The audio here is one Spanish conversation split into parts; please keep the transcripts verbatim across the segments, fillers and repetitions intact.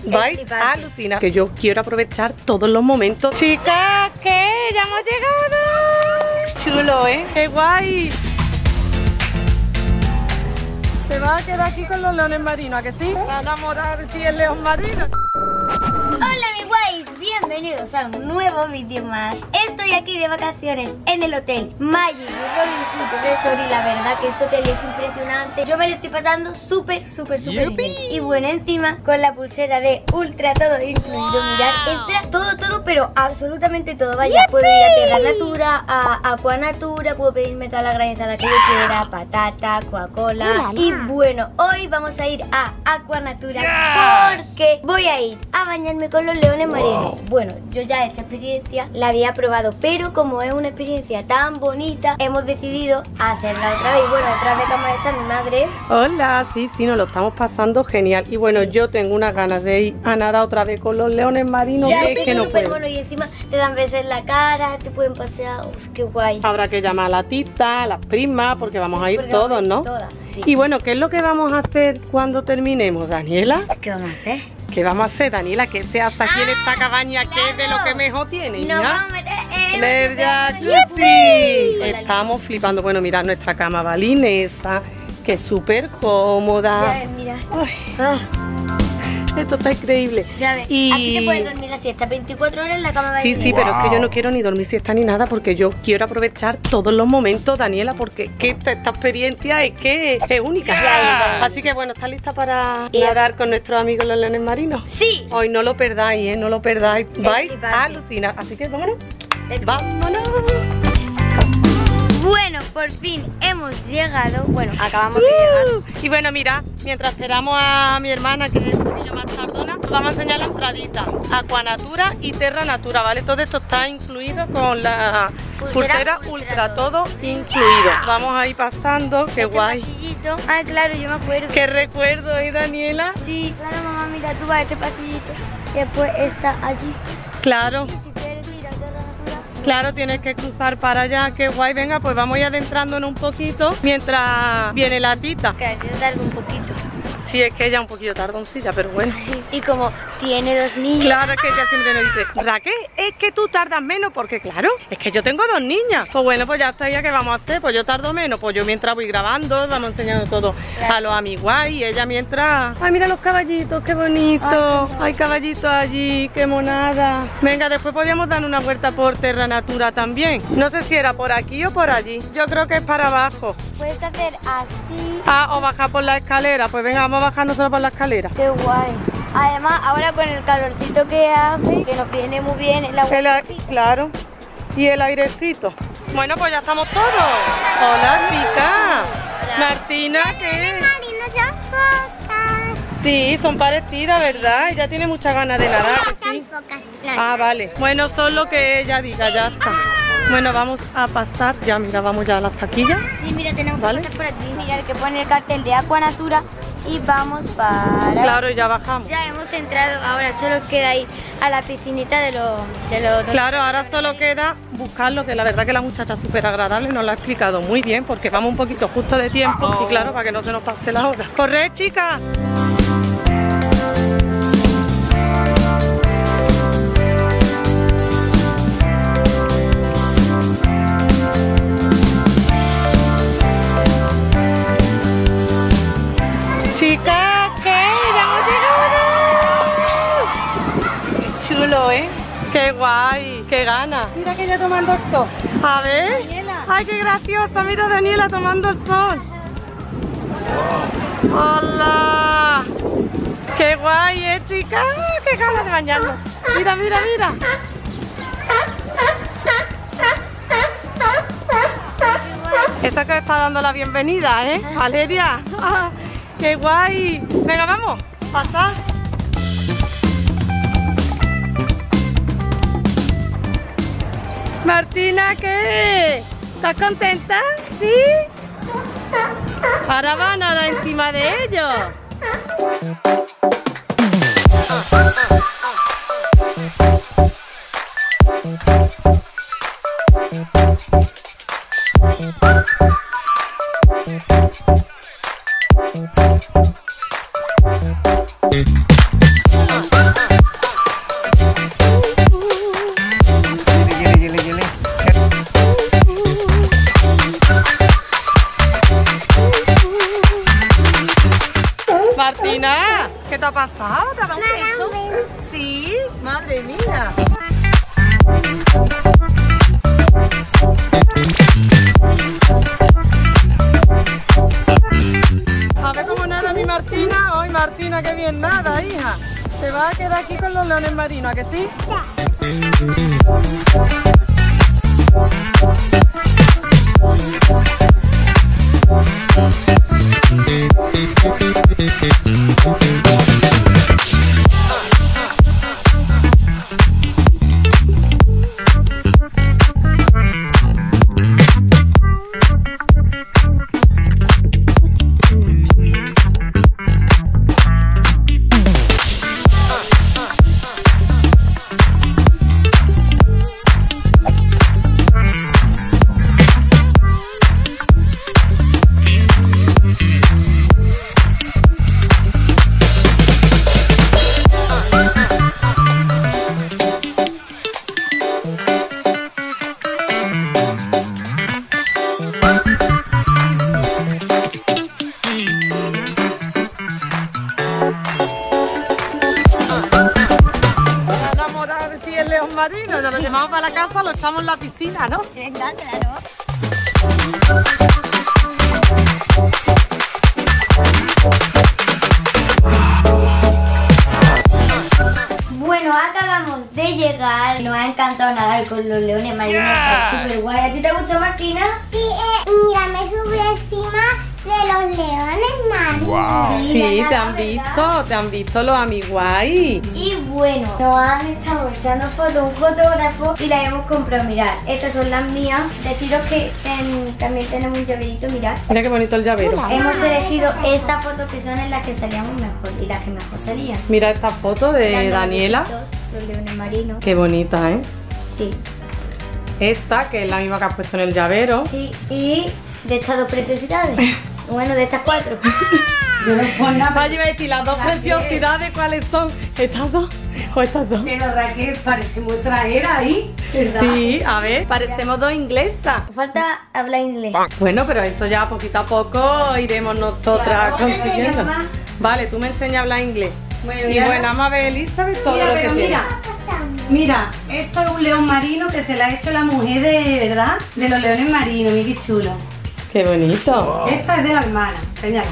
vais a alucinar, que yo quiero aprovechar todos los momentos. Chicas, ¿qué? ¡Ya hemos llegado! Chulo, ¿eh? ¡Qué guay! Te vas a quedar aquí con los leones marinos, ¿a que sí? Va a enamorar de ti el león marino. Hola mis guays, bienvenidos a un nuevo vídeo más. Estoy aquí de vacaciones en el hotel Magic Robin Hood Resort y la verdad que este hotel es impresionante. Yo me lo estoy pasando súper, súper, súper bien. Y bueno, encima con la pulsera de Ultra todo incluido, mirad, entra todo, todo, pero absolutamente todo. Vaya, puedo ir a Terra Natura, a Aquanatura, puedo pedirme toda la granizada que yo quiera, patata, Coca-Cola. Y bueno, hoy vamos a ir a Aquanatura porque voy a ir a bañarme con los leones marinos. Bueno, yo ya esta experiencia la había probado, pero como es una experiencia tan bonita, hemos decidido hacerla otra vez. Y bueno, detrás de cámara está mi madre. Hola, sí, sí, nos lo estamos pasando genial. Y bueno, sí, yo tengo unas ganas de ir a nadar otra vez con los leones marinos, ya, que es que no puedo. Bueno, y encima te dan besos en la cara, te pueden pasear, uf, qué guay. Habrá que llamar a la tita, a las primas, porque vamos sí, a ir todos, ¿no? Todas, sí. Y bueno, ¿qué es lo que vamos a hacer cuando terminemos, Daniela? ¿Qué vamos a hacer? ¿Qué vamos a hacer, Daniela? ¿Qué se hace aquí ah, en esta cabaña? claro. ¿Qué es de lo que mejor tiene? Nos ¿ya? vamos a meter en el jacuzzi. Estamos flipando. Bueno, mirad nuestra cama balinesa, que es súper cómoda. Ya, mira. Ay, ah. Esto está increíble. Ya ves, y... aquí te puedes dormir la siesta veinticuatro horas en la cama balinesa. Sí, sí, wow. Pero es que yo no quiero ni dormir siesta ni nada, porque yo quiero aprovechar todos los momentos, Daniela, porque que esta, esta experiencia es que es única. Ya, así que bueno, ¿estás lista para yeah. nadar con nuestros amigos los leones marinos? Sí. Hoy no lo perdáis, ¿eh? No lo perdáis. Vais a alucinar. Así que vámonos. Vámonos. Bueno, por fin hemos llegado. Bueno, acabamos uh, de llegar. Y bueno, mira, mientras esperamos a mi hermana, que es un poquillo más tardona, os vamos a enseñar la entradita. Aquanatura y Terra Natura, ¿vale? Todo esto está incluido con la pulsera, pulsera ultra, ultra, todo incluido. Vamos a ir pasando, qué este guay. Pasillito. Ah, claro, yo me acuerdo. Qué recuerdo, ¿eh, Daniela? Sí, claro, mamá, mira, tú vas a este pasillito y después está allí. Claro. Claro, tienes que cruzar para allá, qué guay. Venga, pues vamos a ir adentrándonos un poquito mientras viene la tita. Que te tarda un poquito. Sí, es que ella es un poquillo tardoncilla, pero bueno. Y como tiene dos niños. Claro, es que ella siempre nos dice, Raquel, es que tú tardas menos, porque claro, es que yo tengo dos niñas. Pues bueno, pues ya está, ya, ¿qué vamos a hacer? Pues yo tardo menos, pues yo mientras voy grabando, vamos enseñando todo claro. a los amiguas y ella mientras... Ay, mira los caballitos, qué bonito. Ay, Hay caballitos allí, qué monada. Venga, después podríamos dar una vuelta por Terra Natura también. No sé si era por aquí o por allí. Yo creo que es para abajo. Puedes hacer así. Ah, o bajar por la escalera. Pues venga, vamos a bajar nosotros por la escalera. Qué guay. Además, ahora con el calorcito que hace, que nos viene muy bien el agua. El, claro. Y el airecito. Bueno, pues ya estamos todos. Hola, chica. Hola. Martina, ¿qué es? Sí, son parecidas, ¿verdad? Ella tiene muchas ganas de nadar, ¿sí? Ah, vale. Bueno, solo que ella diga, ya está. Bueno, vamos a pasar, ya mira, vamos ya a las taquillas. Sí, mira, tenemos ¿vale? que pasar por aquí. Mira, el que pone el cartel de Aquanatura y vamos para... Claro, ya bajamos. Ya hemos entrado, ahora solo queda ir a la piscinita de los... De los claro, ahora solo queda buscarlo, que la verdad que la muchacha es súper agradable, nos lo ha explicado muy bien, porque vamos un poquito justo de tiempo y claro, para que no se nos pase la hora. ¡Corre, chicas! Chicas, ¿qué? ¡Ya hemos llegado! Qué chulo, ¿eh? ¡Qué guay! ¡Qué gana! Mira que ella tomando el sol. A ver. Daniela. ¡Ay, qué graciosa! Mira a Daniela tomando el sol. ¡Hola! ¡Qué guay, eh, chicas! ¡Qué ganas de bañarnos! Mira, mira, mira. Esa que está dando la bienvenida, ¿eh? Valeria. ¡Qué guay! Venga, vamos, pasar. Martina, ¿qué? ¿Estás contenta? ¿Sí? Ahora va a nadar encima de ellos. pasado? ¿Te ha dado un beso? Sí, madre mía. A ver cómo nada mi Martina. Hoy Martina, qué bien nada, hija. ¿Te vas a quedar aquí con los leones marinos, a que sí? Marino, nos lo llevamos para la casa, lo echamos en la piscina, ¿no? Venga, claro. Bueno, acabamos de llegar. Nos ha encantado nadar con los leones marinos. Está súper guay. ¿A ti te gustó, Martina? Sí, eh, mira, me subí encima de los leones marinos. Wow. Sí, de te nada, han ¿verdad? visto, te han visto los amiguay. Y bueno, nos han estado echando fotos un fotógrafo y las hemos comprado. Mirad, estas son las mías. Deciros que ten- también tenemos un llaverito, mirad. Mira qué bonito el llavero. Hemos elegido estas fotos que son en las que salíamos mejor y las que mejor salían. Mira esta foto de Las Daniela. leoncitos, Los leones marinos. Qué bonita, ¿eh? Sí, Esta, que es la misma que has puesto en el llavero. sí. Y de estas dos preciosidades. Bueno, de estas cuatro. Yo no pongo nada. Vaya, iba a decir, las dos Raquel. preciosidades, ¿cuáles son? ¿Estas dos o estas dos? Pero Raquel, parecemos traer ahí, ¿verdad? Sí, a ver, parecemos dos inglesas. Falta hablar inglés. Bueno, pero eso ya poquito a poco iremos nosotras Claro. consiguiendo. Enseña, mamá. Vale, tú me enseñas a hablar inglés. Bueno, Y mira. bueno, vamos a ver, Elizabeth, todo Mira, lo que pero tiene. mira, mira, esto es un león marino que se le ha hecho la mujer de, ¿verdad? De los leones marinos, mira qué chulo. Qué bonito. Esta es de la hermana, señala.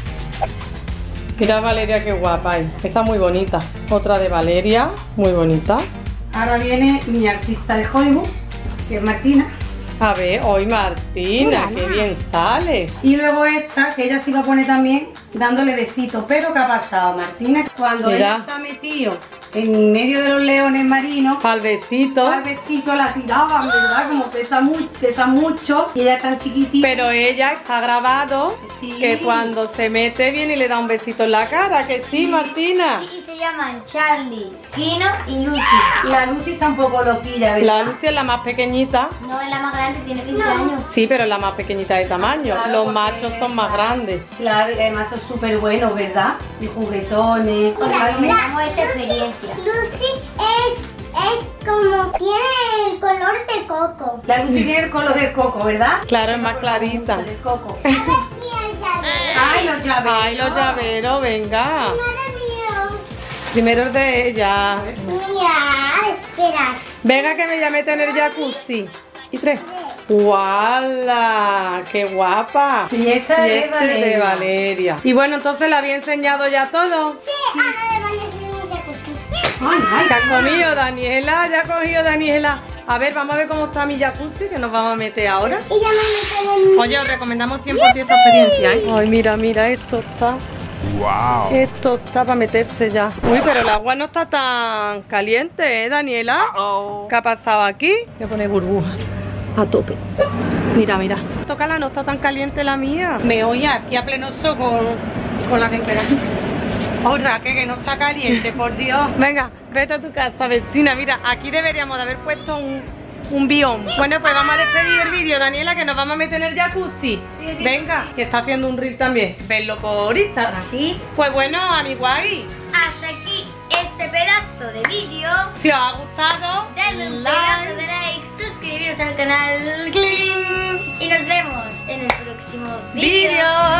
Mira Valeria, qué guapa hay. Esa muy bonita. Otra de Valeria, muy bonita. Ahora viene mi artista de Hollywood, que es Martina. A ver, hoy Martina, qué bien sale. Y luego esta, que ella se iba a poner también dándole besitos. Pero ¿qué ha pasado, Martina? Cuando Mira. ella se ha metido en medio de los leones marinos, Al besito. al besito la tiraban, ¿verdad? Como pesa, muy, pesa mucho y ella es tan chiquitita. Pero ella está grabado Sí. que cuando se mete viene y le da un besito en la cara, que sí, Martina. Sí, y se llaman Charlie, Kino y Lucy. La Lucy está un poco loquilla, ¿verdad? La Lucy es la más pequeñita. No es la más grande, tiene veinte años. Sí, pero es la más pequeñita de tamaño. Claro, Los porque- machos son más grandes. Claro, y además son súper buenos, ¿verdad? Y juguetones. Porque recomendamos esta experiencia. Lucy es, es como tiene el color de coco. La Lucy tiene el color del coco, ¿verdad? Claro, es más clarita. Del coco. Y el llavero. Ay, los llaveros. Ay, los llaveros, venga. Madre mía. Primero el de ella. Mira, espera. Venga que me llame a tener jacuzzi. Y tres. ¡Guala! ¡Qué guapa! Y esta Y es este de Valeria. Valeria. Y bueno, entonces le había enseñado ya todo. Sí, ahora le van a hacer un jacuzzi. Ay, ay, ¿Qué ha comido Daniela? ¿Ya ha cogido Daniela? A ver, vamos a ver cómo está mi jacuzzi, que nos vamos a meter ahora. Y ya me meten en Oye, os recomendamos cien por ciento esta experiencia, ¿eh? Ay, mira, mira, esto está... Wow. Esto está para meterse ya. Uy, pero el agua no está tan caliente, ¿eh, Daniela? Oh. ¿Qué ha pasado aquí? Voy a poner burbuja a tope. Mira, mira. Tócala, no está tan caliente la mía. Me oye aquí a pleno sol con, con la temperatura. Otra, que, que no está caliente, por Dios. Venga, vete a tu casa, vecina. Mira, aquí deberíamos de haber puesto un, un bión. Bueno, pues vamos a despedir el vídeo, Daniela, que nos vamos a meter en el jacuzzi. Venga, que está haciendo un reel también. Verlo por Instagram. ¿Sí? Pues bueno, amiguay, Hasta aquí este pedazo de vídeo. si os ha gustado, Denle un like. pedazo de like, suscribiros al canal ¡Cling! y nos vemos en el próximo Vídeo. vídeo.